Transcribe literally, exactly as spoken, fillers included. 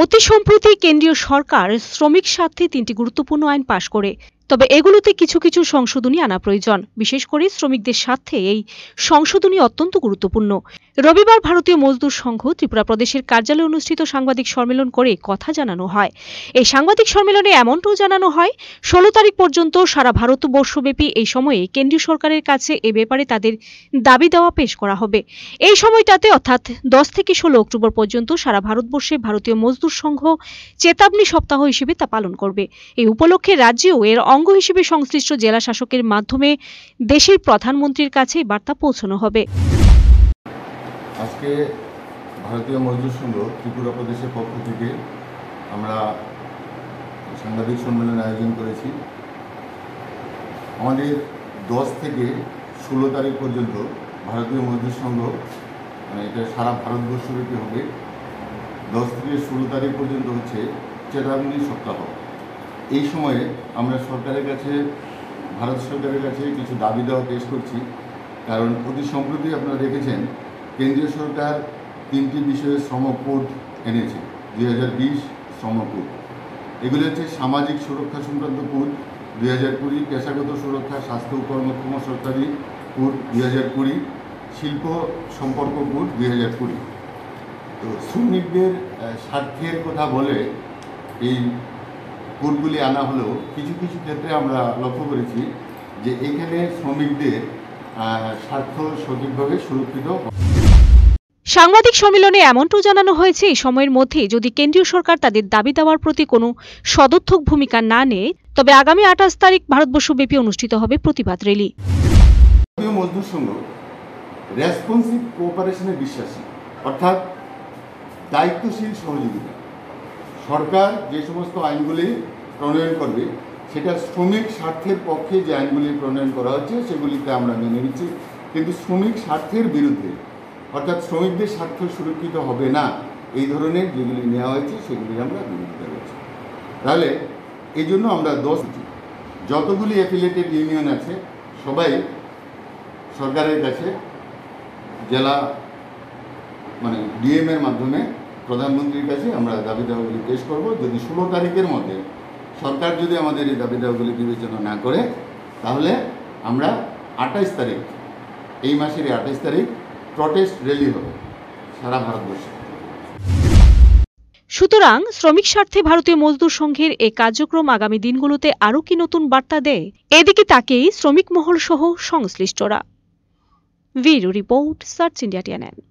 অতি সম্প্রতি কেন্দ্রীয় সরকার শ্রমিক স্বার্থে তিনটি গুরুত্বপূর্ণ আইন পাশ করে, তবে এগুলোতে কিছু কিছু সংশোধনী আনা প্রয়োজন। বিশেষ করে শ্রমিকদের স্বার্থে এই সংশোধনী অত্যন্ত গুরুত্বপূর্ণ। রবিবার ভারতীয় মজদুর সংঘ ত্রিপুরা প্রদেশের কার্যালয়ে অনুষ্ঠিত সাংবাদিক সম্মেলন করে কথা জানানো হয়। এই সাংবাদিক সম্মেলনে এমনটাও জানানো হয়, ষোলো তারিখ পর্যন্ত সারা ভারতবর্ষব্যাপী এই সময়ে কেন্দ্রীয় সরকারের কাছে এ ব্যাপারে তাদের দাবি দেওয়া পেশ করা হবে। এই সময়টাতে অর্থাৎ দশ থেকে ষোলো অক্টোবর পর্যন্ত সারা ভারতবর্ষে ভারতীয় মজদুর সংঘ চেতাবনী সপ্তাহ হিসেবে তা পালন করবে। এই উপলক্ষে রাজ্যেও এর অঙ্গ হিসেবে সংশ্লিষ্ট জেলা শাসকের মাধ্যমে দেশের প্রধানমন্ত্রীর কাছে বার্তা পৌঁছানো হবে। আজকে ভারতীয় মজদুর সংঘ ত্রিপুরা প্রদেশের পক্ষ থেকে আমরা সাংবাদিক সম্মেলন আয়োজন করেছি। আমাদের দশ থেকে ষোলো তারিখ পর্যন্ত ভারতীয় মজদুর সংঘ মানে এটা সারা ভারতবর্ষব্যাপী হবে। দশ থেকে ষোলো তারিখ পর্যন্ত হচ্ছে চেতাবনী সপ্তাহ। এই সময়ে আমরা সরকারের কাছে ভারত সরকারের কাছে কিছু দাবি দেওয়া পেশ করছি। কারণ অতি সম্প্রতি আপনারা দেখেছেন কেন্দ্রীয় সরকার তিনটি বিষয়ে শ্রম কোড এনেছে, দুই হাজার বিশ শ্রম কোড। এগুলি হচ্ছে সামাজিক সুরক্ষা সংক্রান্ত কোড দুই হাজার কুড়ি, পেশাগত সুরক্ষা, স্বাস্থ্য ও কর্মক্ষম সরকারি কোড দুই হাজার কুড়ি, শিল্প সম্পর্ক কোড দুই হাজার কুড়ি। তো শ্রমিকদের স্বার্থের কথা বলে এই কোডগুলি আনা হলেও কিছু কিছু ক্ষেত্রে আমরা লক্ষ্য করেছি যে এখানে শ্রমিকদের স্বার্থ সঠিকভাবে সুরক্ষিত। সাংবাদিক সম্মেলনে এমনটাও জানানো হয়েছে, এই সময়ের মধ্যে যদি কেন্দ্রীয় সরকার তাদের দাবি দেওয়ার প্রতি কোনো সদর্থক ভূমিকা না নেয়, তবে আগামী আঠাশ তারিখ ভারতবর্ষব্যাপী অনুষ্ঠিত হবে প্রতিবাদ র্যালি। ভারতীয় মজদুর সংঘ রেসপন্সিভ কোঅপারেশনে বিশ্বাসী, অর্থাৎ দায়িত্বশীল সহযোগিতা। সরকার যে সমস্ত আইনগুলি প্রণয়ন করবে সেটা শ্রমিক স্বার্থের পক্ষে যে আইনগুলি প্রণয়ন করা হচ্ছে সেগুলিতে আমরা মেনে নিচ্ছি, কিন্তু শ্রমিক স্বার্থের বিরুদ্ধে অর্থাৎ শ্রমিকদের স্বার্থ সুরক্ষিত হবে না এই ধরনের যেগুলি নেওয়া হয়েছে সেগুলির আমরা বিরোধিতা করছি। তাহলে এই জন্য আমরা দশ যতগুলি অ্যাফিলিয়েটেড ইউনিয়ন আছে সবাই সরকারের কাছে জেলা মানে ডিএম এর মাধ্যমে প্রধানমন্ত্রীর কাছে আমরা দাবি দাওয়াগুলি পেশ করব। যদি ষোলো তারিখের মধ্যে সরকার যদি আমাদের এই দাবি দাওয়াগুলি বিবেচনা না করে তাহলে আমরা আঠাইশ তারিখ এই মাসের আঠাইশ তারিখ প্রটেস্ট র্যালি হবে সারা ভারতবর্ষে। সুতরাং শ্রমিক স্বার্থে ভারতীয় মজদুর সংঘের এই কার্যক্রম আগামী দিনগুলোতে আরও কি নতুন বার্তা দেয়, এদিকে তাকেই শ্রমিক মহল সহ সংশ্লিষ্টরা। Bureau report, search India TNN.